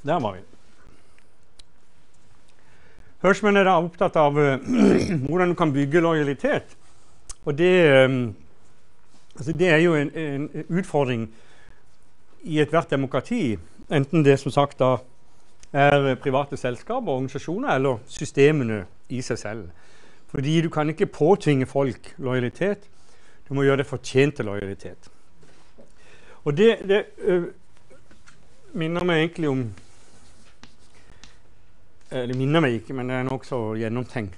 Der var vi. Hirschman er da opptatt av hvordan du kan bygge lojalitet. Og det er jo en utfordring i ethvert demokrati, enten det som sagt da er private selskaper, organisasjoner eller systemene i seg selv. Fordi du kan ikke påtvinge folk lojalitet, du må gjøre det fortjent til lojalitet. Og det minner meg egentlig om, det minner meg ikke, men det er nok så gjennomtenkt.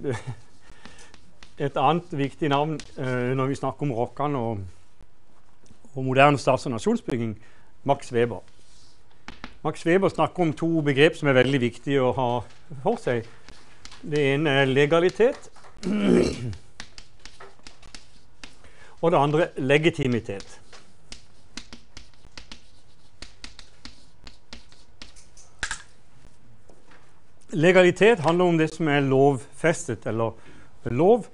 Et annet viktig navn når vi snakker om Rokkan og moderne stats- og nasjonsbygging, Max Weber. Max Weber snakker om to begrep som er veldig viktige å ha for seg. Det ene er legalitet, og det andre legitimitet. Legalitet handler om det som er lovfestet, eller lov,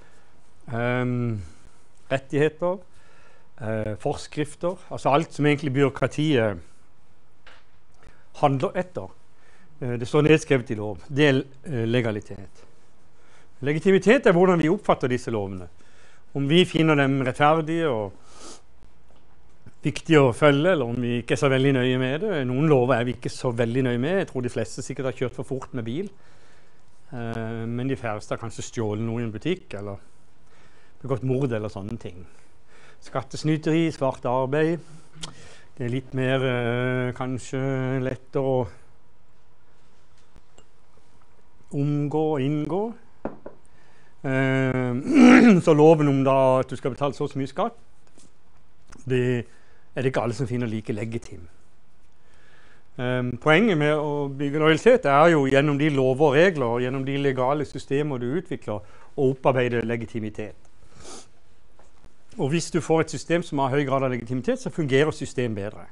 rettigheter, forskrifter, altså alt som egentlig byråkratiet handler etter. Det står nedskrevet i lov. Det er legalitet. Legitimitet er hvordan vi oppfatter disse lovene. Om vi finner dem rettferdige og viktige å følge, eller om vi ikke er så veldig nøye med det. Noen lover er vi ikke så veldig nøye med. Jeg tror de fleste sikkert har kjørt for fort med bil. Men de færreste har kanskje stjålet noe i en butikk, eller begått mord eller sånne ting. Skattesnyteri, svart arbeid. Det er litt mer kanskje lettere å omgå og inngå. Så loven om da at du skal betale så mye skatt, det er det ikke alle som finner like legitim. Poenget med å bygge lojalitet er jo gjennom de lover og regler og gjennom de legale systemer du utvikler å opparbeide legitimitet. Og hvis du får et system som har høy grad av legitimitet, så fungerer systemet bedre.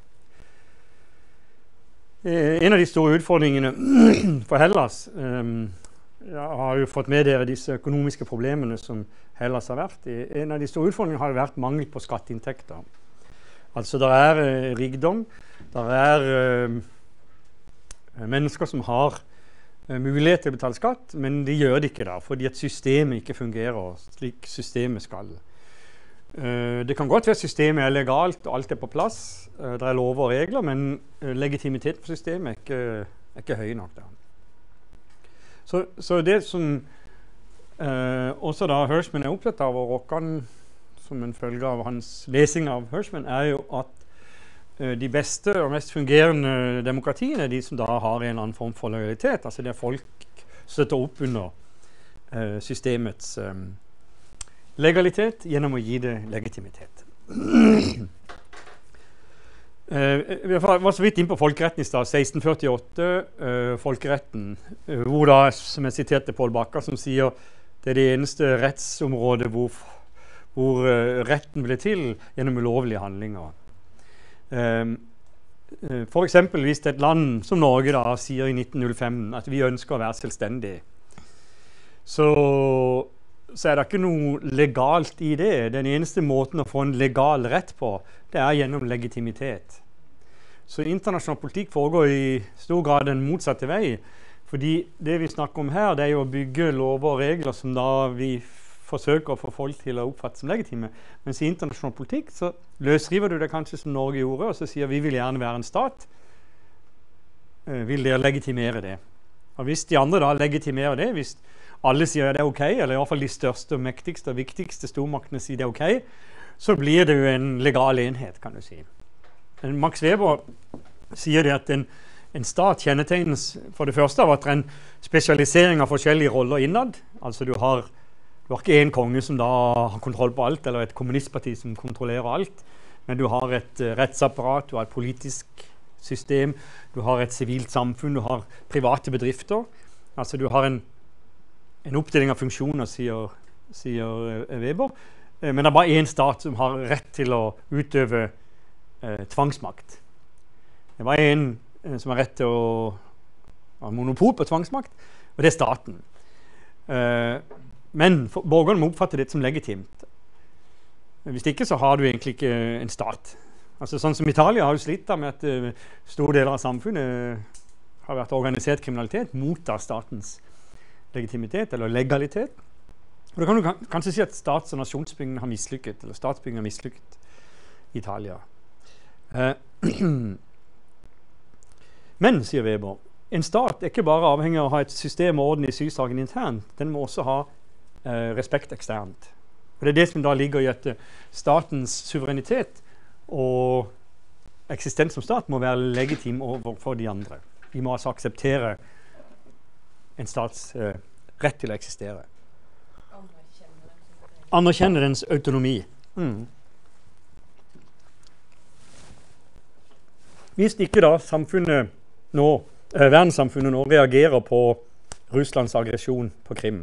En av de store utfordringene for Hellas, jeg har jo fått med dere disse økonomiske problemene som Hellas har vært i. En av de store utfordringene har vært mangel på skatteinntekter. Altså det er rikdom, det er mennesker som har mulighet til å betale skatt, men de gjør det ikke da, fordi at systemet ikke fungerer slik systemet skal. Det kan godt være at systemet er legalt og alt er på plass, det er lover og regler, men legitimitet på systemet er ikke høy nok da. Så det som også da Hirschman er opptatt av, og Rokkan som en følge av hans lesing av Hirschman, er jo at de beste og mest fungerende demokratiene er de som da har en eller annen form for lojalitet, altså det er folk støtter opp under systemets legalitet gjennom å gi det legitimitet. Vi var så vidt inn på folkeretten i stad, 1648, folkeretten, hvor da, som jeg siterte Paul Bakker, som sier det er det eneste rettsområdet hvor retten ble til gjennom ulovlige handlinger. For eksempel hvis et land som Norge da sier i 1905 at vi ønsker å være selvstendig, så er det ikke noe legalt i det. Den eneste måten å få en legal rett på, det er gjennom legitimitet. Så internasjonal politikk foregår i stor grad den motsatte vei, fordi det vi snakker om her, det er jo å bygge lover og regler som da vi forsøker å få folk til å oppfatte som legitime. Mens i internasjonal politikk så løsriver du det kanskje som Norge gjorde, og så sier vi vil gjerne være en stat. Vil dere legitimere det? Og hvis de andre da legitimerer det, hvis alle sier det er ok, eller i hvert fall de største, mektigste og viktigste stormaktene sier det er ok, så blir det jo en legal enhet, kan du si. Max Weber sier det at en stat kjennetegnes for det første av at det er en spesialisering av forskjellige roller innad. Altså du har ikke en konge som da har kontroll på alt, eller et kommunistparti som kontrollerer alt, men du har et rettsapparat, du har et politisk system, du har et sivilt samfunn, du har private bedrifter. Altså du har en oppdeling av funksjoner, sier Weber, men det er bare en stat som har rett til å utøve tvangsmakt. Det er bare en som har rett til å ha monopol på tvangsmakt, og det er staten. Men borgerne må oppfatte det som legitimt. Hvis ikke så har du egentlig ikke en stat. Altså sånn som Italia har jo slitt med at store deler av samfunnet har vært organisert kriminalitet, mottar statens legitimitet eller legalitet. Og da kan du kanskje si at stats- og nasjonsbyggingen har mislykket, eller statsbyggingen har mislykket i Italia. Men, sier Weber, en stat er ikke bare avhengig av å ha et system og orden i sysaken internt, den må også ha respekt eksternt. Og det er det som da ligger i at statens suverenitet og eksistens som stat må være legitim overfor de andre. Vi må altså akseptere en stats rett til å eksistere. Anerkjenne dens autonomi. Hvis ikke da samfunnet nå, verdenssamfunnet nå reagerer på Russlands aggresjon på Krim,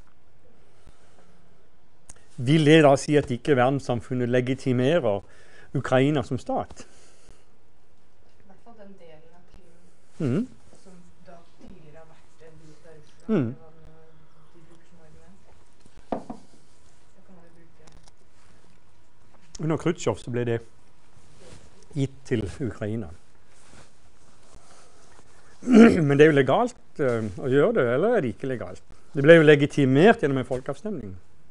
vil det da si at ikke verdenssamfunnet legitimerer Ukraina som stat? I hvert fall den delen av Krim som da tidligere har vært en bit av Russland. Under Khrusjtsjov så ble det gitt til Ukraina. Men det er jo legalt å gjøre det, eller er det ikke legalt? Det ble jo legitimert gjennom en folkeavstemning.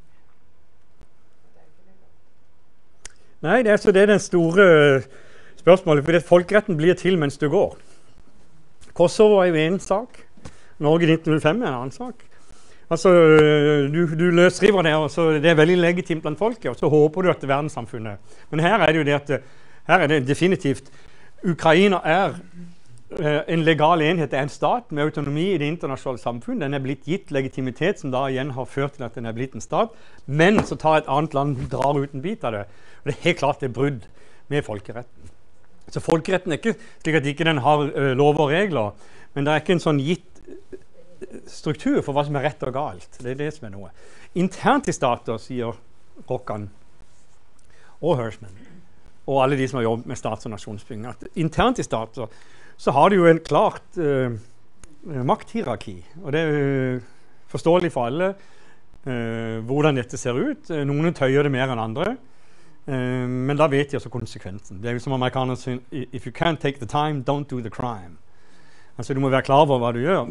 Nei, det er den store spørsmålet, fordi folkeretten blir til mens du går. Kosovo er jo en sak. Norge i 1905 er en annen sak. Altså, du løsriver det, og så det er veldig legitimt blant folket, og så håper du at det er verdenssamfunnet. Men her er det jo det at her er det definitivt Ukraina er en legal enhet, det er en stat med autonomi i det internasjonale samfunn. Den er blitt gitt legitimitet, som da igjen har ført til at den er blitt en stat. Men så tar et annet land drar ut en bit av det. Og det er helt klart det er brudd med folkeretten. Så folkeretten er ikke slik at ikke den har lover og regler, men det er ikke en sånn gitt struktur for hva som er rett og galt. Det er det som er noe. Internt i stater, sier Rokkan og Hirschman, og alle de som har jobbet med stats- og nasjonsbygging, at internt i stater så har de jo en klart makthierarki. Og det er forståelig for alle hvordan dette ser ut. Noen tøyer det mer enn andre, men da vet de også konsekvensen. Det er jo som amerikanerne sier, if you can't take the time, don't do the crime. Altså du må være klar over hva du gjør.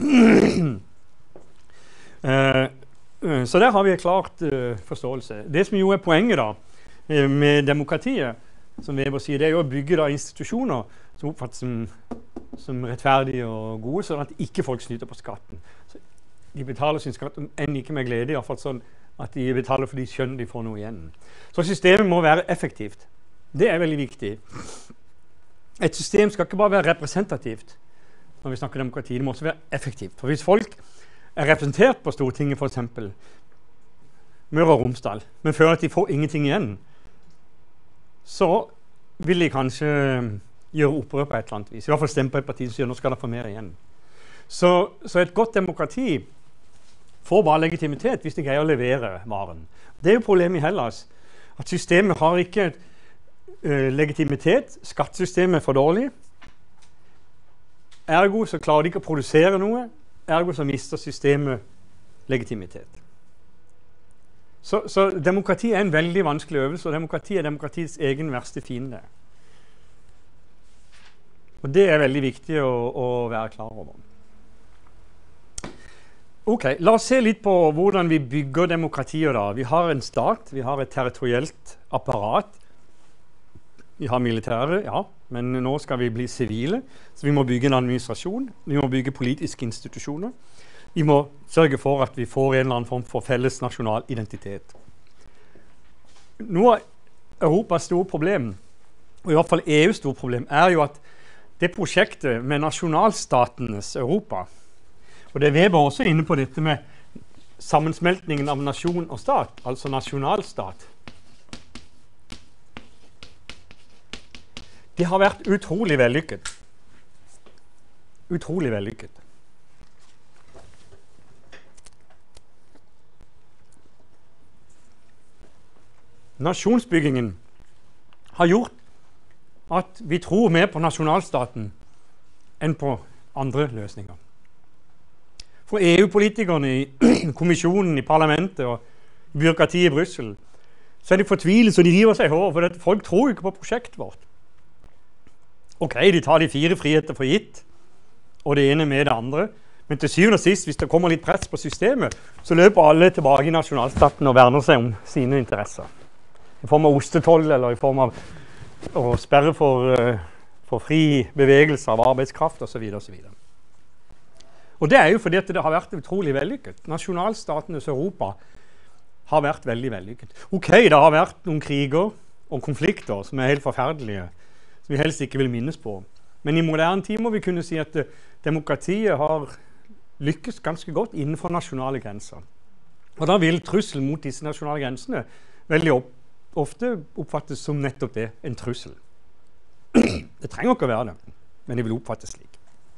Så der har vi en klart forståelse. Det som jo er poenget da, med demokratiet, som Weber sier, det er jo å bygge da institusjoner som oppfattes som rettferdige og gode, sånn at ikke folk snyter på skatten. Så de betaler sin skatt, enn ikke med glede, i hvert fall sånn at de betaler fordi de skjønner de får noe igjen. Så systemet må være effektivt. Det er veldig viktig. Et system skal ikke bare være representativt. Når vi snakker demokrati, det må også være effektivt. For hvis folk er representert på Stortinget, for eksempel Møre og Romsdal, men føler at de får ingenting igjen, så vil de kanskje gjøre opprør på et eller annet vis. I hvert fall stemme på et parti som sier nå skal de få mer igjen. Så et godt demokrati får bare legitimitet hvis de greier å levere varen. Det er jo problemet i Hellas, at systemet har ikke legitimitet, skattesystemet er for dårlig, ergo så klarer de ikke å produsere noe, ergo så mister systemet legitimitet. Så demokrati er en veldig vanskelig øvelse, og demokrati er demokratiets egen verste fiende. Og det er veldig viktig å være klar over. Ok, la oss se litt på hvordan vi bygger demokratier da. Vi har en stat, vi har et territorielt apparat, vi har militære, ja, men nå skal vi bli sivile, så vi må bygge en administrasjon, vi må bygge politiske institusjoner, vi må sørge for at vi får en eller annen form for felles nasjonal identitet. Noe av Europas store problem, og i hvert fall EUs store problem, er jo at det prosjektet med nasjonalstatenes Europa, og det er Weber også inne på dette med sammensmeltningen av nasjon og stat, altså nasjonalstat, det har vært utrolig vellykket. Utrolig vellykket. Nasjonsbyggingen har gjort at vi tror mer på nasjonalstaten enn på andre løsninger. For EU-politikerne i kommisjonen, i parlamentet og byråkratiet i Brussel, så er de fortvilet, så de river seg i håret, for folk tror ikke på prosjektet vårt. Ok, de tar de 4 friheter for gitt, og det ene med det andre. Men til syvende og sist, hvis det kommer litt press på systemet, så løper alle tilbake i nasjonalstaten og verner seg om sine interesser. I form av ostetoll, eller i form av å sperre for fri bevegelse av arbeidskraft, osv. osv. Og det er jo fordi at det har vært utrolig vellykket. Nasjonalstatenes Europa har vært veldig vellykket. Ok, det har vært noen kriger og konflikter som er helt forferdelige, som vi helst ikke vil minnes på. Men i moderne tid må vi kunne si at demokratiet har lykkes ganske godt innenfor nasjonale grenser. Og da vil trusselen mot disse nasjonale grensene veldig ofte oppfattes som nettopp det, en trussel. Det trenger ikke å være det, men det vil oppfattes slik.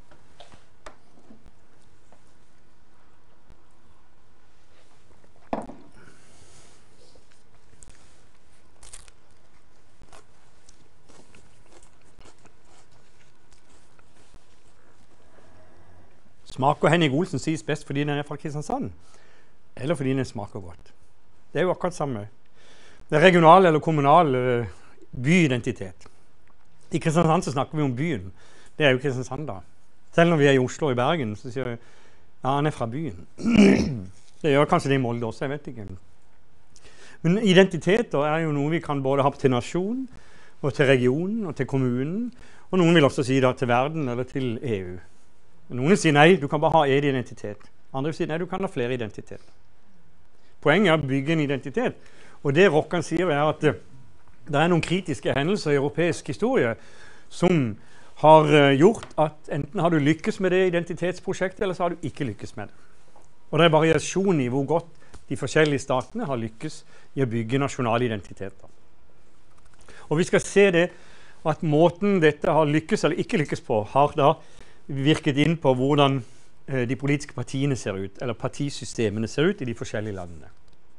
Smaker Henning Olsen sies best fordi den er fra Kristiansand, eller fordi den smaker godt. Det er jo akkurat samme. Det er regional eller kommunal byidentitet. I Kristiansand så snakker vi om byen. Det er jo Kristiansand da. Selv når vi er i Oslo og i Bergen, så sier vi, ja, han er fra byen. Det gjør kanskje det i Molde også, jeg vet ikke. Men identiteter er jo noe vi kan både ha til nasjon, og til regionen, og til kommunen, og noen vil også si da til verden eller til EU. Noen sier nei, du kan bare ha en identitet. Andre sier nei, du kan ha flere identiteter. Poenget er å bygge en identitet. Og det Rokkan sier er at det er noen kritiske hendelser i europeisk historie som har gjort at enten har du lykkes med det identitetsprosjektet, eller så har du ikke lykkes med det. Og det er variasjon i hvor godt de forskjellige statene har lykkes i å bygge nasjonale identiteter. Og vi skal se det at måten dette har lykkes eller ikke lykkes på, har da virket inn på hvordan de politiske partiene ser ut, eller partisystemene ser ut i de forskjellige landene.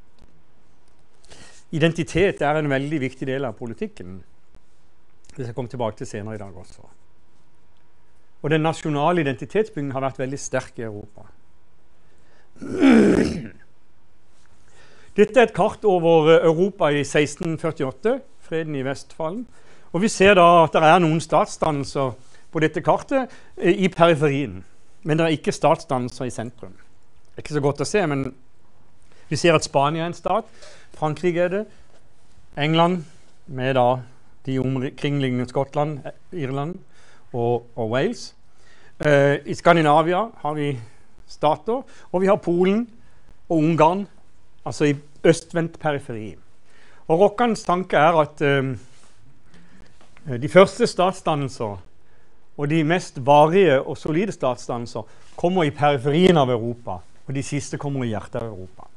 Identitet er en veldig viktig del av politikken. Det skal jeg komme tilbake til senere i dag også. Og den nasjonale identitetsbyggingen har vært veldig sterk i Europa. Dette er et kart over Europa i 1648, freden i Vestfallen. Og vi ser da at det er noen statsdannelser på dette kartet i periferien. Men det er ikke statsdannelser i sentrum. Det er ikke så godt å se, men vi ser at Spania er en stat, Frankrike er det, England med da de omkringliggende Skottland, Irland og Wales. I Skandinavia har vi stater, og vi har Polen og Ungarn, altså i østvendt periferi. Og Rokkans tanke er at de første statsdannelser og de mest varige og solide statsdannelser kommer i periferien av Europa, og de siste kommer i hjertet av Europa.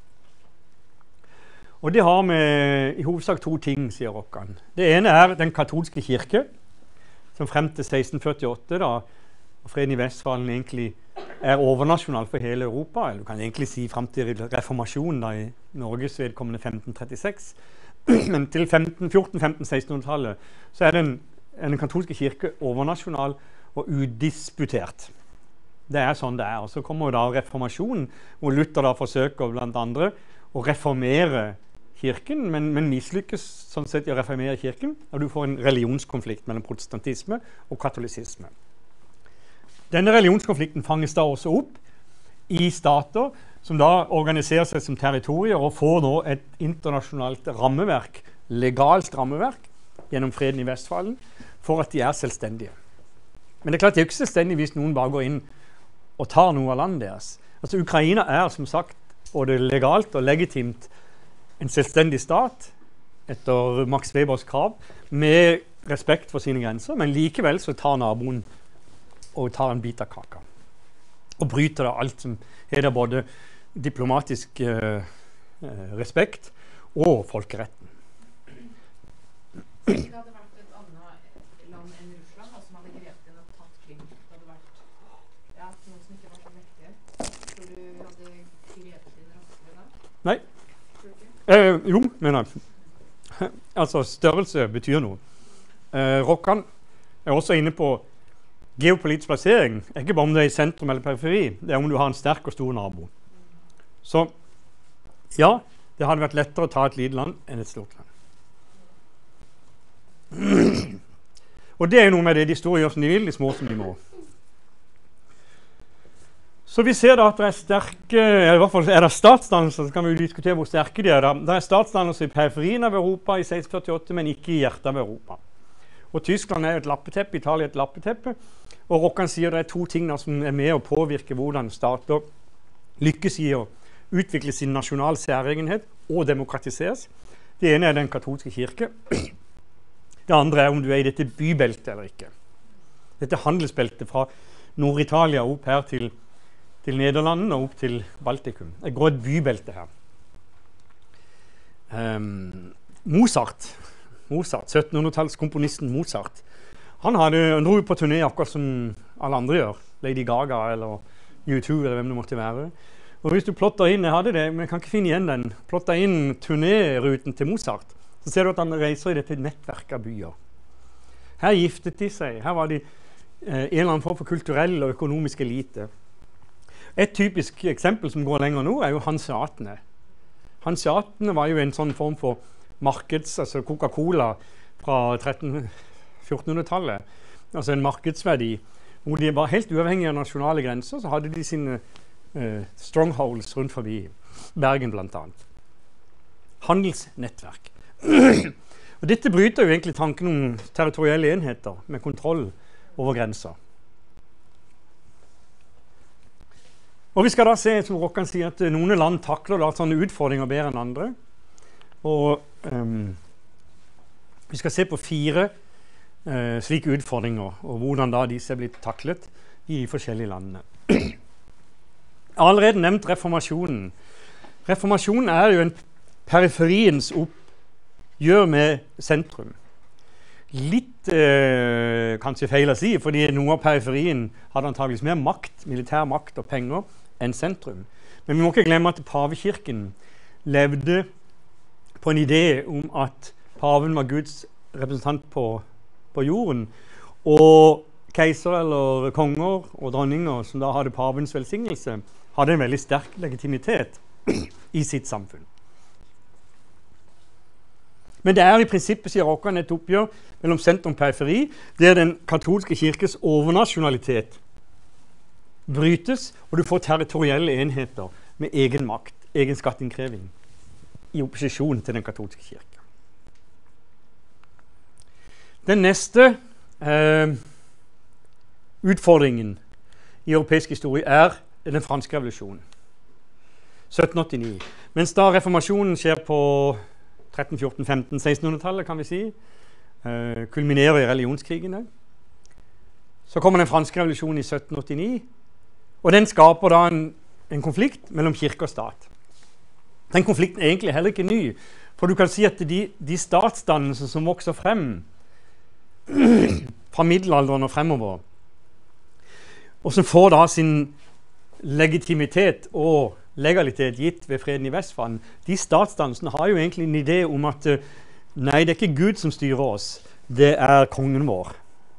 Og det har med i hovedsak to ting, sier Rokkan. Det ene er den katolske kirke, som frem til 1648, da freden i Vestfallen egentlig er overnasjonal for hele Europa, eller du kan egentlig si frem til reformasjonen da, i Norges vedkommende 1536. Men til 1400-1500-1600-tallet så er den katolske kirke overnasjonal og udisputert. Det er sånn det er. Og så kommer da reformasjonen, hvor Luther da forsøker blant andre å reformere kirken, men mislykkes sånn sett i å reformere kirken, og du får en religionskonflikt mellom protestantisme og katolisisme. Denne religionskonflikten fanges da også opp i stater som da organiserer seg som territorier og får nå et internasjonalt rammeverk, legalt rammeverk, gjennom freden i Vestfallen, for at de er selvstendige. Men det er klart de er ikke selvstendige hvis noen bare går inn og tar noe av landet deres. Altså Ukraina er som sagt både legalt og legitimt en selvstendig stat etter Max Webers krav, med respekt for sine grenser, men likevel så tar naboen og tar en bit av kaka. Og bryter da alt som heter både diplomatisk respekt og folkeretten. Det hadde vært et annet land enn Russland som hadde grepet inn og tatt Krim. Det hadde vært noen som ikke var så mektige. Tror du vi hadde grepet inn raskere da? Nei. Jo, mener jeg. Altså, størrelse betyr noe. Rokkan er også inne på geopolitisk plassering. Ikke bare om det er i sentrum eller periferi, det er om du har en sterk og stor nabo. Så, ja, det hadde vært lettere å ta et lite land enn et stort land. Og det er jo noe med det, de store gjør som de vil, de små som de må. Så vi ser da at det er sterke, i hvert fall er det statsdannelser, så kan vi jo diskutere hvor sterke de er da. Det er statsdannelser i periferien av Europa i 1648, men ikke i hjertet av Europa. Og Tyskland er jo et lappeteppe, Italia er et lappeteppe. Og Rokkan sier det er to ting da, som er med å påvirke hvordan stater lykkes i å utvikle sin nasjonal særegenhet og demokratiseres. Det ene er den katolske kirke. Det andre er om du er i dette bybeltet eller ikke. Dette handelsbeltet fra Nord-Italia opp her til Nederland og opp til Baltikum. Det går et bybelte her. Mozart, 1700-tallskomponisten Mozart, han dro på turné akkurat som alle andre gjør. Lady Gaga eller U2 eller hvem det måtte være. Og hvis du plotter inn, jeg hadde det, men jeg kan ikke finne igjen den, plotter inn turnéruten til Mozart, så ser du at han reiser i dette nettverket av byer. Her giftet de seg, her var de en eller annen form for kulturell og økonomisk elite. Et typisk eksempel som går lenger nå er jo hanseatene. Hanseatene var jo en sånn form for altså Coca-Cola fra 1400-tallet, altså en markedsverdi, hvor de var helt uavhengige av nasjonale grenser, så hadde de sine strongholds rundt forbi Bergen blant annet. Handelsnettverk. Og dette bryter jo egentlig tanken om territorielle enheter med kontroll over grenser. Og vi skal da se, som Rokkan sier, at noen land takler da sånne utfordringer bedre enn andre. Og vi skal se på 4 slike utfordringer, og hvordan da disse er blitt taklet i forskjellige landene. Jeg har allerede nevnt reformasjonen. Reformasjonen er jo en periferiens oppgjør med sentrum. Litt kanskje feil å si, fordi noe av periferien hadde antageligvis mer makt, militær makt og penger enn sentrum. Men vi må ikke glemme at pavekirken levde på en idé om at paven var Guds representant på jorden, og keiser eller konger og dronninger som da hadde pavens velsignelse, hadde en veldig sterk legitimitet i sitt samfunn. Men det er i prinsippet, sier Rokkan, et oppgjør mellom sentrum og periferi, der den katolske kirkes overnasjonalitet brytes, og du får territorielle enheter med egen makt, egen skatteinnkreving, i opposisjon til den katolske kirke. Den neste utfordringen i europeisk historie er den franske revolusjonen. 1789. Mens da reformasjonen skjer på 13, 14, 15, 1600-tallet, kan vi si, kulminerer i religionskrigene, så kommer den franske revolusjonen i 1789, og den skaper da en konflikt mellom kirke og stat. Den konflikten er egentlig heller ikke ny, for du kan si at de statsdannelser som vokser frem fra middelalderen og fremover, og som får da sin legitimitet og legalitet gitt ved freden i Vestfallen, de statsdannelsene har jo egentlig en idé om at nei, det er ikke Gud som styrer oss, det er kongen vår.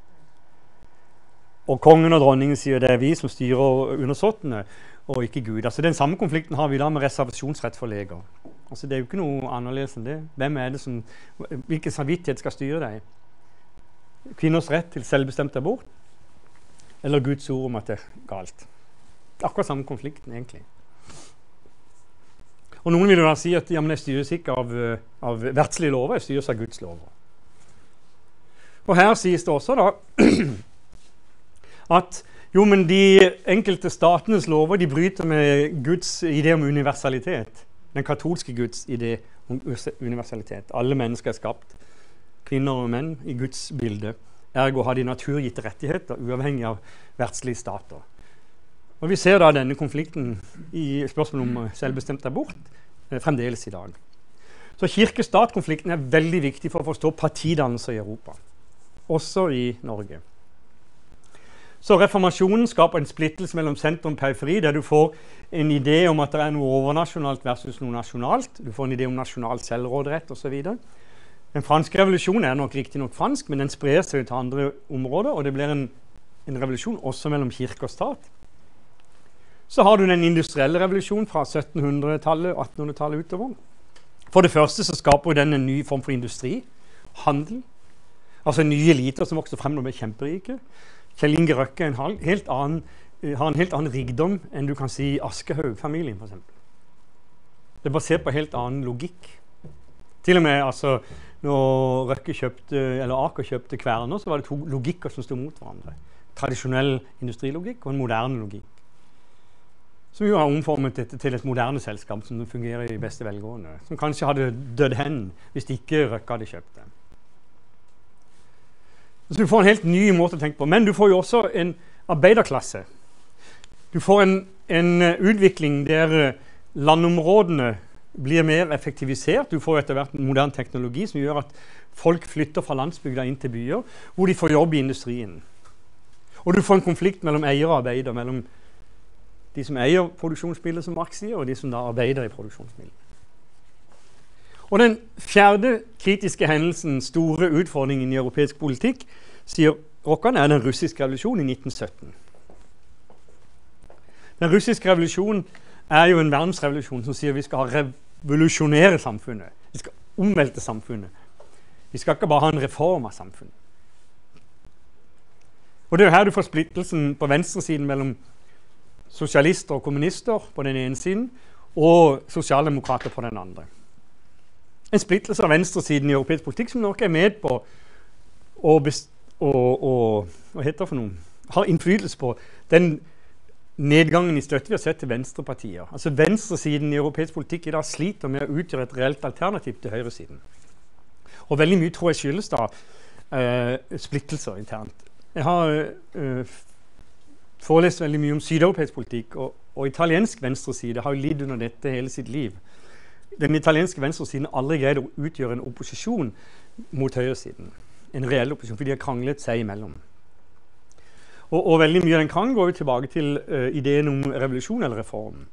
Og kongen og dronningen sier det er vi som styrer undersåttene, og ikke Gud. Altså den samme konflikten har vi da med reservasjonsrett for leger. Altså det er jo ikke noe annerledes enn det. Hvem er det som, hvilken samvittighet skal styre deg? Kvinners rett til selvbestemt abort, eller Guds ord om at det er galt. Akkurat samme konflikten egentlig. Og noen vil jo da si at ja, men jeg styres ikke av verdslige lover, jeg styres av Guds lover. Og her sies det også da at jo, men de enkelte statenes lover, de bryter med Guds idé om universalitet. Den katolske Guds idé om universalitet. Alle mennesker er skapt, kvinner og menn, i Guds bilde. Ergo har de naturgitte rettigheter, uavhengig av verdslige stater. Og vi ser da denne konflikten i spørsmålet om selvbestemt abort fremdeles i dag. Så kirke-stat-konflikten er veldig viktig for å forstå partidannelser i Europa. Også i Norge. Så reformasjonen skaper en splittelse mellom sentrum og periferi, der du får en idé om at det er noe overnasjonalt versus noe nasjonalt. Du får en idé om nasjonal selvråderett og så videre. Den franske revolusjonen er nok riktig nok fransk, men den sprer seg til andre områder, og det blir en revolusjon også mellom kirke og stat. Så har du den industrielle revolusjonen fra 1700-tallet, 1800-tallet utover. For det første så skaper den en ny form for industri, handel, altså nye eliter som vokser frem når de er kjemperike. Kjell Inge Røkke er en helt annen har en helt annen rikdom enn du kan si Aschehoug-familien, for eksempel. Det er basert på helt annen logikk. Til og med, altså, når Aker kjøpte Kværner, så var det to logikker som stod mot hverandre. Tradisjonell industrilogikk og en moderne logikk. Som jo har omformet dette til et moderne selskap som fungerer i beste velgående. Som kanskje hadde dødd hen hvis ikke Røkke hadde kjøpt det. Så du får en helt ny måte å tenke på. Men du får jo også en arbeiderklasse. Du får en utvikling der landområdene blir mer effektivisert. Du får etter hvert en moderne teknologi som gjør at folk flytter fra landsbygda inn til byer, hvor de får jobb i industrien. Og du får en konflikt mellom eier og arbeider, mellom de som eier produksjonsmidler, som Marx sier, og de som da arbeider i produksjonsmidler. Og den fjerde kritiske hendelsen, store utfordringen i europeisk politikk, sier Rokkan, er den russiske revolusjonen i 1917. Den russiske revolusjonen er jo en verdensrevolusjon som sier vi skal revolusjonere samfunnet. Vi skal omvelte samfunnet. Vi skal ikke bare ha en reform av samfunnet. Og det er jo her du får splittelsen på venstresiden mellom sosialister og kommunister på den ene siden, og sosialdemokrater på den andre. En splittelse av venstresiden i europeisk politikk som nok er med på hva heter det for noe? Har innflytelse på den nedgangen i støtte vi har sett til venstrepartier. Altså venstresiden i europeisk politikk i dag sliter med å utgjøre et reelt alternativ til høyresiden. Og veldig mye tror jeg skyldes da splittelser internt. Jeg har forelest veldig mye om sydeuropeisk politikk, og italiensk venstreside har jo lidd under dette hele sitt liv. Den italienske venstresiden har aldri greid å utgjøre en opposisjon mot høyresiden. En reell opposisjon, fordi de har kranglet seg imellom. Og veldig mye av den krangelen går jo tilbake til ideen om revolusjon eller reform.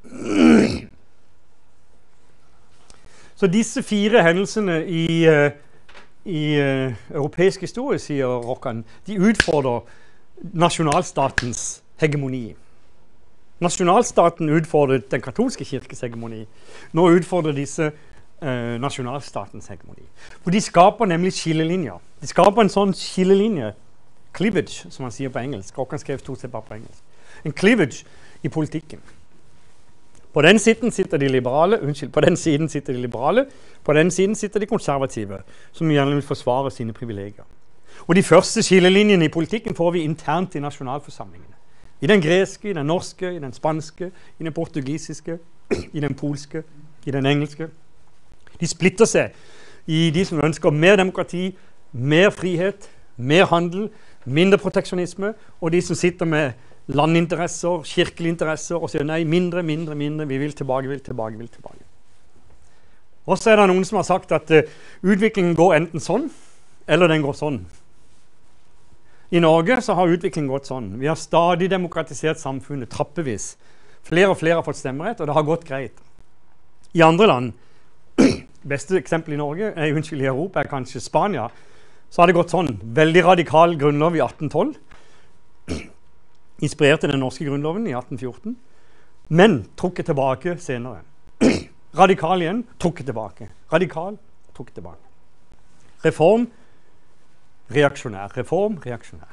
Så disse fire hendelsene i europeisk historie, sier Rokkan, de utfordrer nasjonalstatens hegemoni. Nasjonalstaten utfordret den katolske kirkes hegemoni. Nå utfordrer disse nasjonalstatens hegemoni. For de skaper nemlig skillelinjer. De skaper en sånn skillelinje, cleavage, som man sier på engelsk. Rokkan skrev stort sett bare på engelsk. En cleavage i politikken. På den siden sitter de liberale, på den siden sitter de liberale, på den siden sitter de konservative, som gjerne vil forsvare sine privilegier. Og de første skillelinjene i politikken får vi internt i nasjonalforsamlingene. I den greske, i den norske, i den spanske, i den portugisiske, i den polske, i den engelske. De splitter seg i de som ønsker mer demokrati, mer frihet, mer handel, mindre proteksjonisme, og de som sitter med landinteresser, kirkelige interesser, og sier nei, mindre, mindre, mindre, vi vil tilbake, vil tilbake, vil tilbake. Og så er det noen som har sagt at utviklingen går enten sånn, eller den går sånn. I Norge så har utviklingen gått sånn. Vi har stadig demokratisert samfunnet trappevis. Flere og flere har fått stemmerett, og det har gått greit. I andre land, beste eksempel i Norge, i Europa, er kanskje Spania, så har det gått sånn. Veldig radikal grunnlov i 1812, inspirert til den norske grunnloven i 1814, men trukket tilbake senere. Radikal igjen, trukket tilbake. Radikal, trukket tilbake. Reform, reaksjonær. Reform, reaksjonær.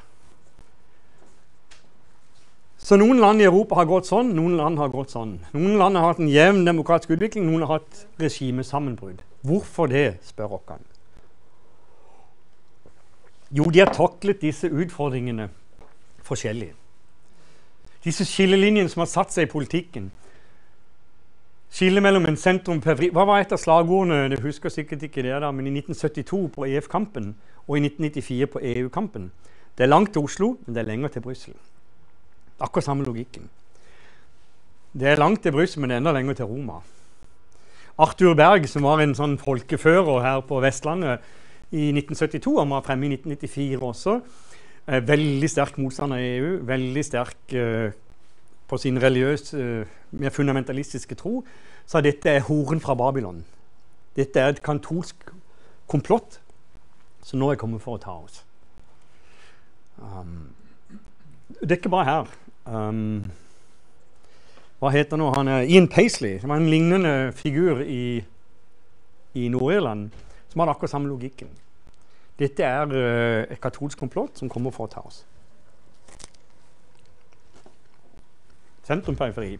Så noen land i Europa har gått sånn, noen land har gått sånn. Noen land har hatt en jevn demokratisk utvikling, noen har hatt regimesammenbrudd. Hvorfor det, spør Rokkan. Jo, de har taklet disse utfordringene forskjellig. Disse skillelinjene som har satt seg i politikken. Skille mellom en sentrum og periferi. Hva var et av slagordene? Det husker sikkert ikke det da, men i 1972 på EF-kampen og i 1994 på EU-kampen. Det er langt til Oslo, men det er lenger til Brussel. Akkurat samme logikken. Det er langt til Brussel, men det er enda lenger til Roma. Arthur Berg, som var en sånn folkefører her på Vestlandet i 1972, han var fremme i 1994 også, veldig sterk motstander av EU, veldig sterk på sin religiøse, mer fundamentalistiske tro, sa dette er horen fra Babylon. Dette er et katolsk komplott som nå er kommet for å ta oss. Det er ikke bare her. Hva heter nå? Han er Ian Paisley, som var en lignende figur i Nord-Irland, som hadde akkurat samme logikken. Dette er et katolsk komplott som kommer for å ta oss. Sentrum-periferi.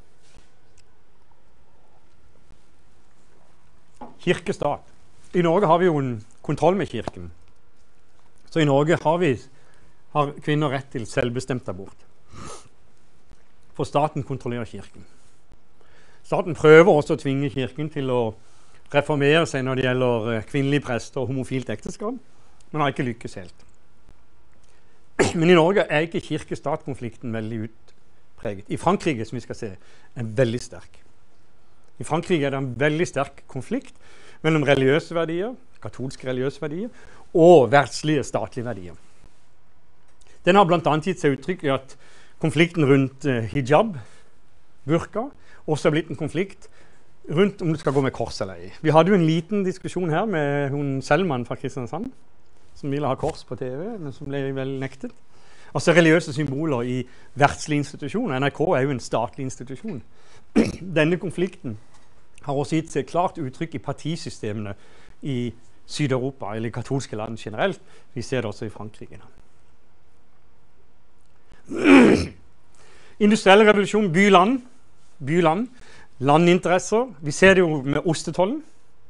Kirkestat. I Norge har vi jo en kontroll med kirken. Så i Norge har kvinner rett til selvbestemt abort. For staten kontrollerer kirken. Staten prøver også å tvinge kirken til å reformere seg når det gjelder kvinnelige prester og homofilt ekteskap, men har ikke lykkes helt. Men i Norge er ikke kirke-stat-konflikten veldig utpreget. I Frankrike, som vi skal se, er veldig sterk. I Frankrike er det en veldig sterk konflikt mellom religiøse verdier, katolske religiøse verdier, og verdslige statlige verdier. Den har blant annet gitt seg uttrykk i at konflikten rundt hijab, burka, også har blitt en konflikt rundt om det skal gå med kors eller ei. Vi hadde jo en liten diskusjon her med hun Selman fra Kristiansand, som ville ha kors på TV, men som ble vel nektet. Altså religiøse symboler i verdslige institusjoner. NRK er jo en statlig institusjon. Denne konflikten har også gitt seg klart uttrykk i partisystemene i Syd-Europa, eller i katolske land generelt. Vi ser det også i Frankrike. Industriell revolusjon, by-land, landinteresser. Vi ser det jo med ostetollen.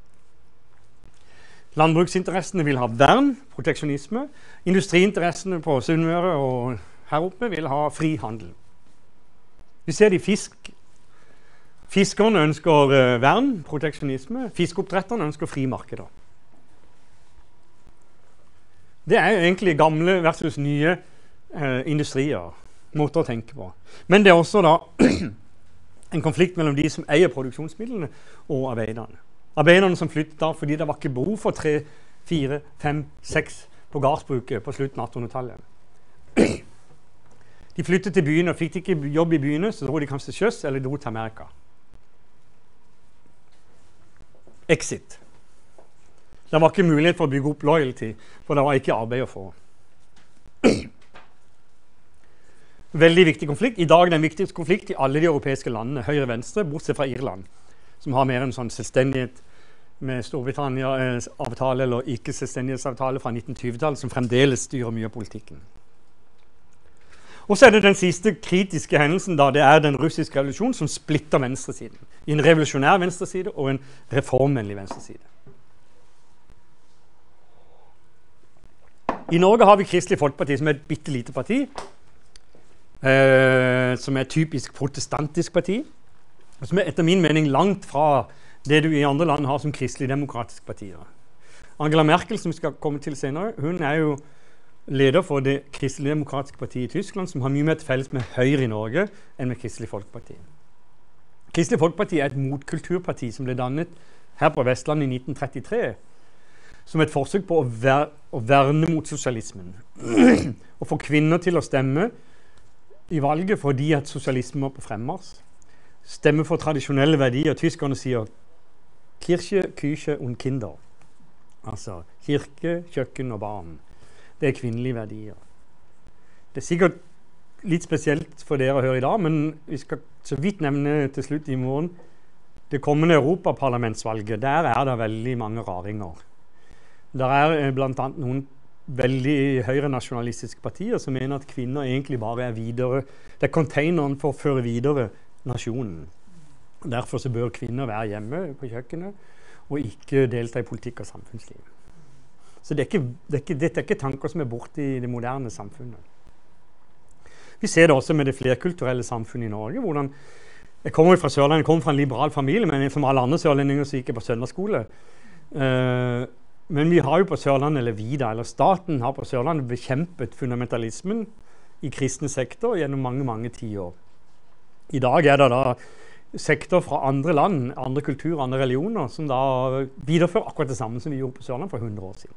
Landbruksinteressene vil ha vern, proteksjonisme. Industriinteressene på Sunnmøre og her oppe vil ha fri handel. Vi ser det i fisk. Fiskerne ønsker vern, proteksjonisme. Fiskeoppdretterne ønsker frimarkeder. Det er jo egentlig gamle versus nye industrier, måter å tenke på. Men det er også da en konflikt mellom de som eier produksjonsmidlene og arbeiderne. Arbeiderne som flyttet da fordi det var ikke behov for 3, 4, 5, 6 på gardsbruket på slutten av 1800-tallet. De flyttet til byene og fikk ikke jobb i byene, så dro de kanskje til sjøs eller dro til Amerika. Exit. Det var ikke mulighet for å bygge opp loyalty, for det var ikke arbeid å få. Veldig viktig konflikt. I dag er det en viktigste konflikt i alle de europeiske landene, høyre-venstre, bortsett fra Irland, som har mer en sånn selvstendighet med Storbritannia-avtale eller ikke-selvstendighetsavtale fra 1920-tallet, som fremdeles styrer mye av politikken. Og så er det den siste kritiske hendelsen, da det er den russiske revolusjonen som splitter venstresiden. I en revolusjonær venstreside og en reformvennlig venstreside. I Norge har vi Kristelig Folkeparti, som er et bitte lite parti, som er et typisk protestantisk parti, og som er etter min mening langt fra det du i andre land har som kristelig-demokratisk parti. Angela Merkel, som vi skal komme til senere, hun er jo leder for det kristelig-demokratiske partiet i Tyskland, som har mye mer til felles med Høyre i Norge enn med Kristelig Folkeparti. Kristelig Folkeparti er et motkulturparti som ble dannet her på Vestlandet i 1933, som et forsøk på å verne mot sosialismen. Og få kvinner til å stemme i valget fordi at sosialismen var på fremmars. Stemme for tradisjonelle verdier. Tyskerne sier Kirche, Küche und Kinder. Altså kirke, kjøkken og barn. Det er kvinnelige verdier. Det er sikkert litt spesielt for dere å høre i dag, men vi skal så vidt nevne til slutt i morgen det kommende Europaparlamentsvalget. Der er det veldig mange raringer. Der er blant annet noen veldig høyre-nasjonalistiske partier som mener at kvinner egentlig bare er videre. Det er containeren for å føre videre nasjonen. Derfor så bør kvinner være hjemme på kjøkkenet og ikke delta i politikk og samfunnsliv. Så dette er ikke tanker som er borte i det moderne samfunnet. Vi ser det også med det flerkulturelle samfunnet i Norge. Jeg kommer fra Sørlandet, jeg kommer fra en liberal familie, men som alle andre sørlendinger så gikk jeg på søndagsskole. Men vi har jo på Sørlandet, eller staten har på Sørlandet bekjempet fundamentalismen i kristne sektor gjennom mange, mange tiår. I dag er det da sektor fra andre land, andre kulturer, andre religioner, som da viderefører akkurat det samme som vi gjorde på Sørlandet for 100 år siden.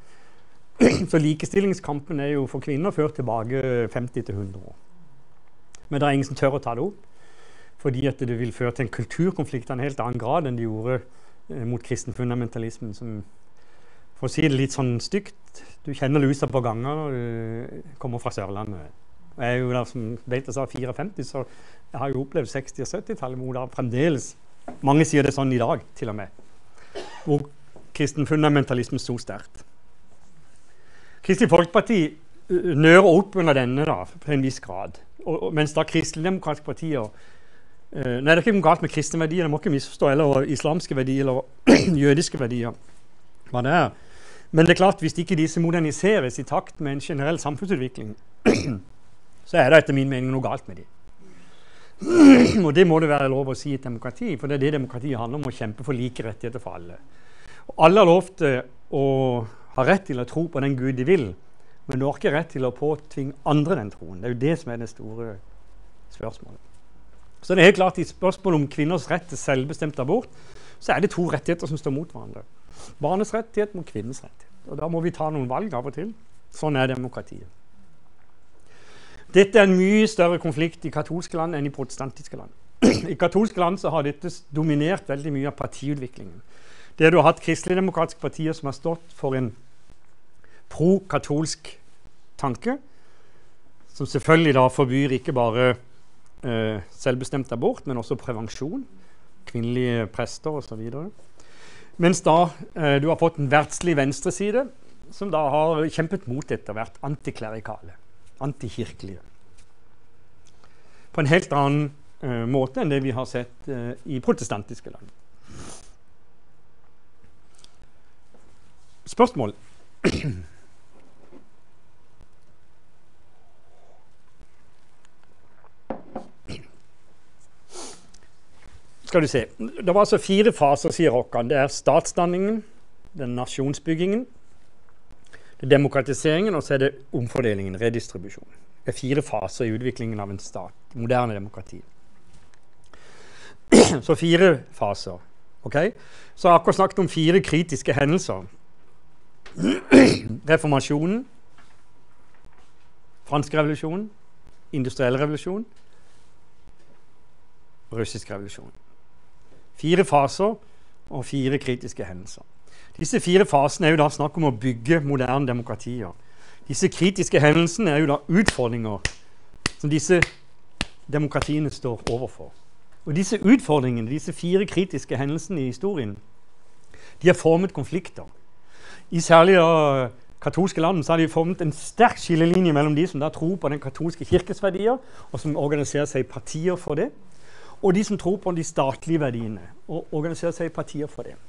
Så likestillingskampen er jo for kvinner ført tilbake 50-100 år. Men det er ingen som tør å ta det opp, fordi at det vil føre til en kulturkonflikt av en helt annen grad enn de gjorde mot kristen fundamentalismen, som, for å si det litt sånn stygt, du kjenner lusa på ganger når du kommer fra Sørlandet. Jeg er jo der som vet jeg sa 54, så jeg har jo opplevd 60- og 70-tallet, hvor det fremdeles, mange sier det sånn i dag til og med, hvor kristen fundamentalisme sto sterkt. Kristelig Folkeparti nører opp under denne da, på en viss grad. mens da kristelig-demokratiske partier nei, det er ikke noe galt med kristne verdier, det må ikke misforstå, eller islamske verdier, eller jødiske verdier, hva det er. Men det er klart, hvis ikke disse moderniseres i takt med en generell samfunnsutvikling, så er det etter min mening noe galt med dem. Og det må det være lov å si i et demokrati, for det er det demokratiet handler om, å kjempe for like rettigheter for alle. Og alle har lov til å ha rett til å tro på den Gud de vil, men du har ikke rett til å påtvinge andre den troen. Det er jo det som er det store spørsmålet. Så det er helt klart i spørsmålet om kvinners rett til selvbestemt abort, så er det to rettigheter som står mot hverandre. Barnets rettighet mot kvinnens rettighet. Og da må vi ta noen valg av og til. Sånn er demokratiet. Dette er en mye større konflikt i katolske land enn i protestantiske land. I katolske land så har dette dominert veldig mye av partiutviklingen. Det du har hatt kristelig-demokratiske partier som har stått for en pro-katolsk tanke, som selvfølgelig da forbyr ikke bare selvbestemt abort, men også prevensjon, kvinnelige prester og så videre. Mens da du har fått en verdslig venstreside, som da har kjempet mot dette og vært antiklerikale, antikirkelige. På en helt annen måte enn det vi har sett i protestantiske land. Spørsmål? Skal du se. Det var altså 4 faser, sier Rokkan. Det er statsdanningen, det er nasjonsbyggingen, det er demokratiseringen, og så er det omfordelingen, redistribusjon. Det er 4 faser i utviklingen av en stat, moderne demokrati. Så 4 faser. Okay? Så jeg har akkurat snakket om 4 kritiske hendelser. Reformasjonen, fransk revolusjon, industriell revolusjon, russisk revolusjon. 4 faser og 4 kritiske hendelser. Disse 4 fasene er jo da snakk om å bygge moderne demokratier. Disse kritiske hendelsene er jo da utfordringer som disse demokratiene står overfor. Og disse utfordringene, disse 4 kritiske hendelsene i historien, de har formet konflikter. I særlig katolske land så har de formet en sterk skillelinje mellom de som da tror på den katolske kirkes verdier, og som organiserer seg i partier for det, og de som tror på de statlige verdiene, og organiserer seg i partier for det.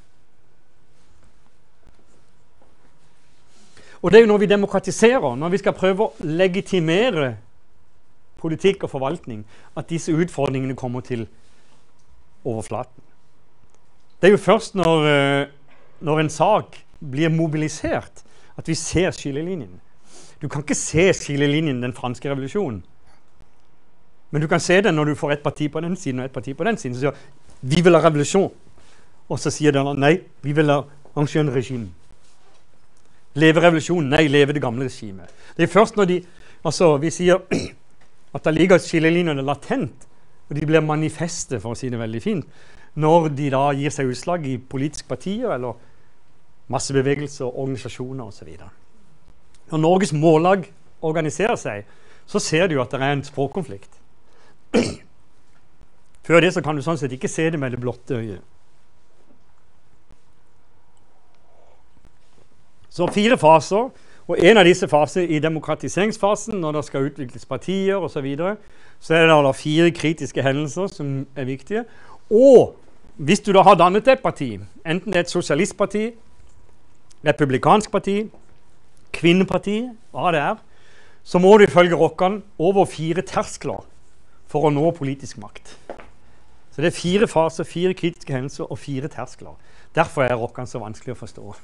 Og det er jo når vi demokratiserer, når vi skal prøve å legitimere politikk og forvaltning, at disse utfordringene kommer til overflaten. Det er jo først når en sak blir mobilisert, at vi ser skillelinjen. Du kan ikke se skillelinjen den franske revolusjonen, men du kan se den når du får et parti på den siden og et parti på den siden, så sier vi vil ha revolusjon, og så sier den nei, vi vil ha ancien regime. Leve revolusjon, nei, leve det gamle regimet. Det er først når vi sier at det ligger skillelinjene latent, og de blir manifeste, for å si det veldig fint, når de da gir seg utslag i politiske partier, eller massebevegelser, organisasjoner og så videre. Når Norges Mållag organiserer seg, så ser du at det er en språkkonflikt. Før det så kan du sånn sett ikke se det med det blotte øyet. Så 4 faser, og en av disse faser i demokratiseringsfasen, når det skal utvikles partier og så videre, så er det da 4 kritiske hendelser som er viktige. Og hvis du da har dannet et parti, enten det er et sosialistparti, republikansk parti, kvinneparti, hva det er, så må du ifølge Rokkan over 4 terskler for å nå politisk makt. Så det er 4 faser, 4 kritiske hendelser og 4 terskler. Derfor er Rokkan så vanskelig å forstå.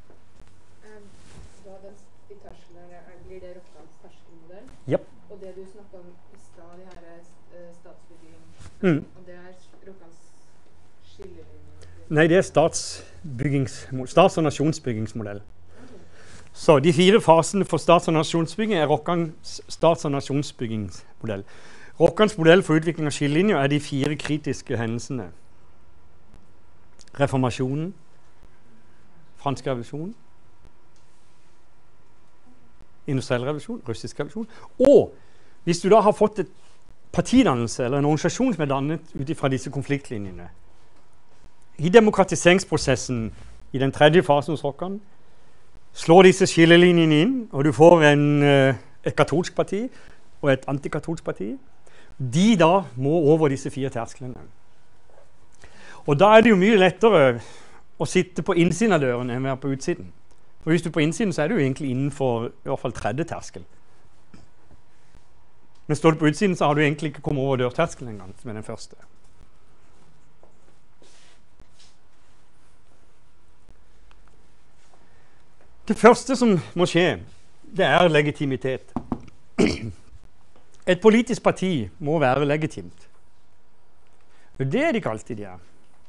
Blir det Rokkans terskelmodell? Yep. Og det du snakket om i stad, de her statsbygging, og det er Rokkans skillelinje? Nei, det er stats- og nasjonsbyggingsmodell. Så de 4 fasene for stats- og nasjonsbygging er Rokkans stats- og nasjonsbyggingsmodell. Rokkans modell for utvikling av skillelinjer er de 4 kritiske hendelsene. Reformasjonen, fransk revolusjon, industriell revolusjon, russisk revolusjon. Og hvis du da har fått et partidannelse eller en organisasjon som er dannet ut fra disse konfliktlinjene, i demokratiseringsprosessen i den 3. fasen hos Rokkan, slår disse skillelinjene inn, og du får et katolsk parti, og et antikatolsk parti, de da må over disse 4 tersklene. Og da er det jo mye lettere å sitte på innsiden av døren enn å være på utsiden. For hvis du er på innsiden, så er du egentlig innenfor i hvert fall 3. terskel. Men står du på utsiden, så har du egentlig ikke kommet over dørterskelen en gang, som er den første. Det første som må skje, det er legitimitet. Et politisk parti må være legitimt. Og det er det ikke alltid de er.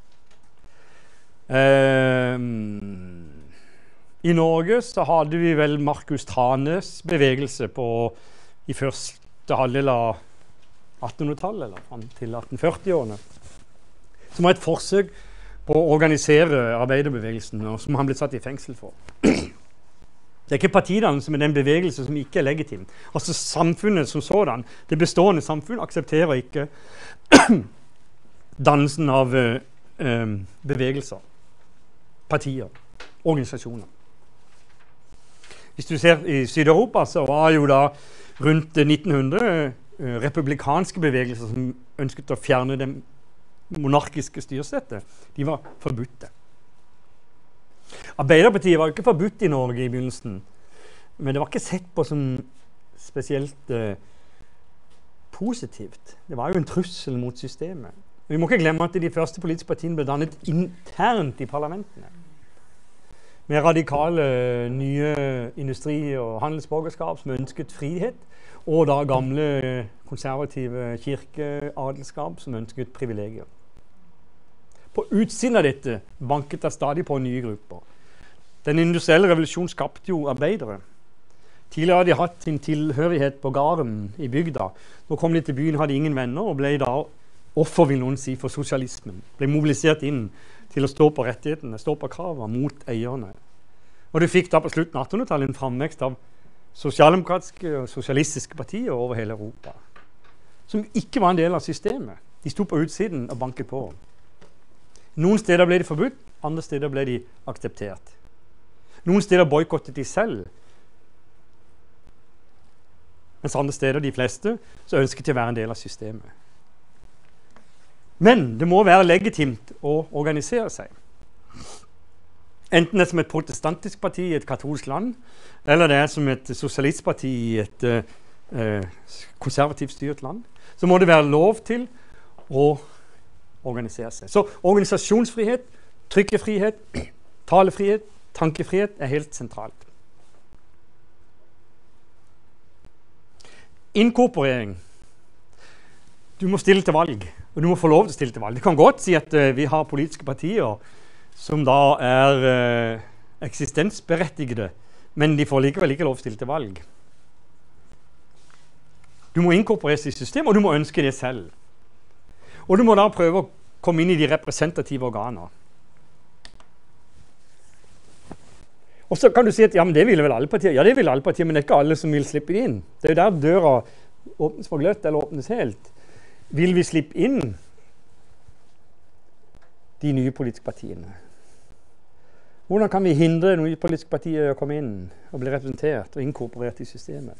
I Norge så hadde vi vel Markus Thanes bevegelse i første halvdel av 1800-tallet, eller fram til 1840-årene, som var et forsøk på å organisere arbeiderbevegelsen, og som han ble satt i fengsel for. Det er ikke partidannelse, men det er en bevegelse som ikke er legitim. Altså samfunnet som sådan, det bestående samfunn, aksepterer ikke dannelsen av bevegelser, partier, organisasjoner. Hvis du ser i Syd-Europa, så var jo da rundt 1900 republikanske bevegelser som ønsket å fjerne det monarkiske styresettet. De var forbudte. Arbeiderpartiet var jo ikke forbudt i Norge i begynnelsen, men det var ikke sett på som spesielt positivt. Det var jo en trussel mot systemet. Vi må ikke glemme at de første politiske partiene ble dannet internt i parlamentene. Med radikale nye industri- og handelsborgerskap som ønsket frihet, og da gamle konservative kirkeadelskap som ønsket privilegier. På utsiden av dette banket det stadig på nye grupper. Den industrielle revolusjonen skapte jo arbeidere. Tidligere hadde de hatt sin tilhørighet på gården i bygda. Nå kom de til byen, hadde ingen venner, og ble da offer, vil noen si, for sosialismen. Ble mobilisert inn til å stå på rettighetene, stå på kravene mot eierne. Og du fikk da på slutten av 1800-tallet en framvekst av sosialdemokratiske og sosialistiske partier over hele Europa, som ikke var en del av systemet. De sto på utsiden og banket på. Noen steder ble de forbudt, andre steder ble de akseptert. Noen steder boykottet de selv, mens andre steder, de fleste, så ønsket de å være en del av systemet. Men det må være legitimt å organisere seg. Enten det er som et protestantisk parti i et katolsk land, eller det er som et sosialistparti i et konservativt styrt land, så må det være lov til å organisere seg. Så organisasjonsfrihet, trykkefrihet, talefrihet, tankefrihet er helt sentralt. Inkorporering. Du må stille til valg, og du må få lov til å stille til valg. Det kan godt si at vi har politiske partier som da er eksistensberettigede, men de får likevel ikke lov til å stille til valg. Du må inkorporeres i systemet, og du må ønske det selv. Og du må da prøve å komme inn i de representative organer. Og så kan du si at ja, men det ville vel alle partier. Ja, det vil alle partier, men det er ikke alle som vil slippe inn. Det er jo der døra åpnes for gløtt eller åpnes helt. Vil vi slippe inn de nye politiske partiene? Hvordan kan vi hindre nye politiske partier å komme inn og bli representert og inkorporert i systemet?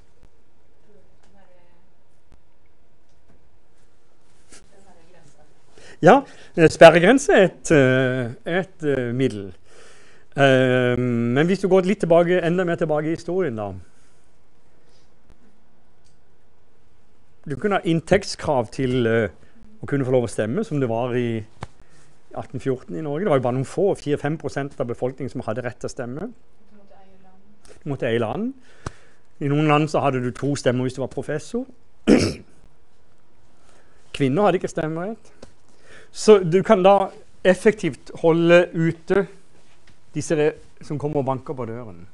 Ja, sperregrense er et middel. Men hvis du går litt tilbake, enda mer tilbake i historien da. Du kunne ha inntektskrav til å kunne få lov å stemme, som det var i 1814 i Norge. Det var jo bare noen få, 4-5% av befolkningen som hadde rett til å stemme. Du måtte eie land. I noen land så hadde du 2 stemmer hvis du var professor. Kvinner hadde ikke stemmerett. Så du kan da effektivt holde ute disse som kommer og banker på døren.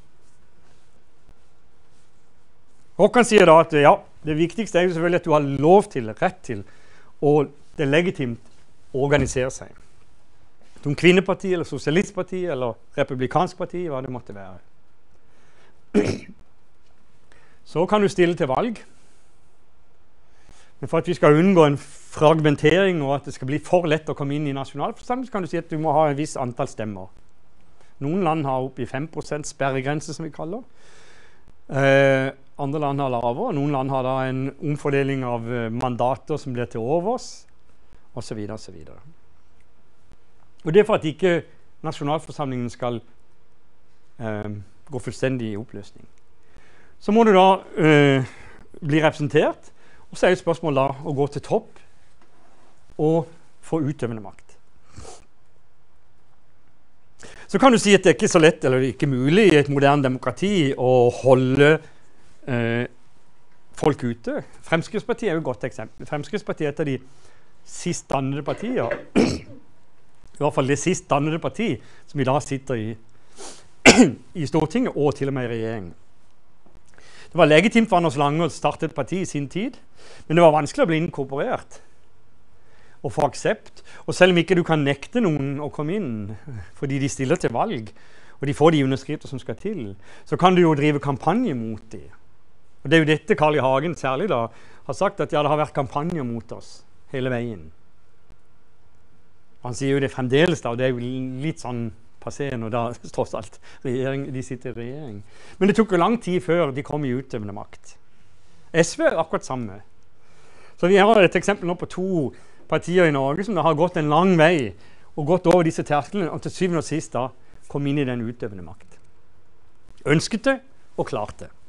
Håkan sier da at ja, det viktigste er jo selvfølgelig at du har lov til, rett til, og det er legitimt å organisere seg. Som kvinneparti, eller sosialistparti, eller republikansk parti, hva det måtte være. Så kan du stille til valg. Men for at vi skal unngå en fragmentering, og at det skal bli for lett å komme inn i nasjonalforsamlingen, så kan du si at du må ha en viss antall stemmer. Noen land har opp i 5% sperregrense, som vi kaller. Andre land har lavere. Noen land har da en omfordeling av mandater som blir til overs, og så videre, og så videre. Og det er for at ikke nasjonalforsamlingen skal gå fullstendig i oppløsning. Så må du da bli representert, og så er jo spørsmålet da å gå til topp og få utøvende makt. Så kan du si at det er ikke så lett, eller ikke mulig i et moderne demokrati å holde folk ute. Fremskrittspartiet er jo et godt eksempel. Fremskrittspartiet er et av de sist dannede partier, i hvert fall det sist dannede parti som i dag sitter i Stortinget og til og med i regjeringen. Det var legitimt for Anders Lange å starte et parti i sin tid, men det var vanskelig å bli inkorporert og få aksept. Og selv om ikke du kan nekte noen å komme inn fordi de stiller til valg, og de får de underskrifter som skal til, så kan du jo drive kampanje mot dem. Og det er jo dette Carl I. Hagen særlig da har sagt, at ja, det har vært kampanjer mot oss hele veien. Han sier jo det fremdeles da, og det er jo litt sånn passé når da tross alt de sitter i regjering. Men det tok jo lang tid før de kom i utøvende makt. SV er akkurat samme. Så vi har et eksempel nå på 2 partier i Norge som har gått en lang vei og gått over disse terskelene, og til syvende og sist da kom inn i den utøvende makt. Ønsket det og klart det.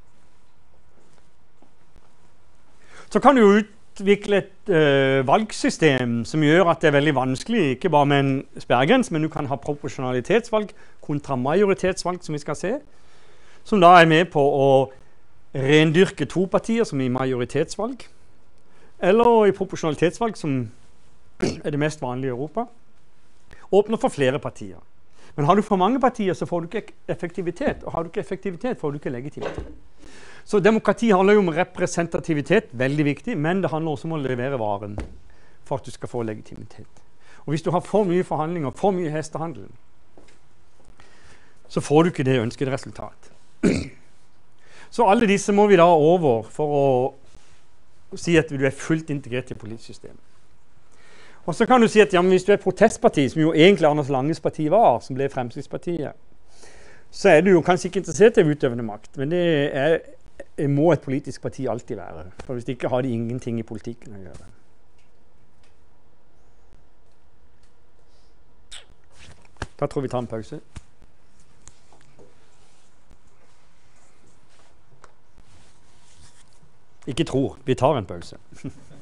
Så kan du jo utvikle et valgsystem som gjør at det er veldig vanskelig, ikke bare med en sperregrense, men du kan ha proporsjonalitetsvalg kontra majoritetsvalg, som vi skal se, som da er med på å rendyrke 2 partier som i majoritetsvalg, eller i proporsjonalitetsvalg, som er det mest vanlige i Europa, åpner for flere partier. Men har du for mange partier, så får du ikke effektivitet, og har du ikke effektivitet, får du ikke legitimitet. Så demokrati handler jo om representativitet, veldig viktig, men det handler også om å levere varen for at du skal få legitimitet. Og hvis du har for mye forhandlinger, for mye hestehandel, så får du ikke det ønskede resultat. Så alle disse må vi da over for å si at du er fullt integrert i politisk system. Og så kan du si at ja, men hvis du er et protestparti, som jo egentlig Anders Langes parti var, som ble Fremskrittspartiet, så er du jo kanskje ikke interessert i utøvende makt, men det må et politisk parti alltid være. For hvis ikke har de ingenting i politikken å gjøre. Da tror vi tar en pause. Ikke tror, vi tar en pause.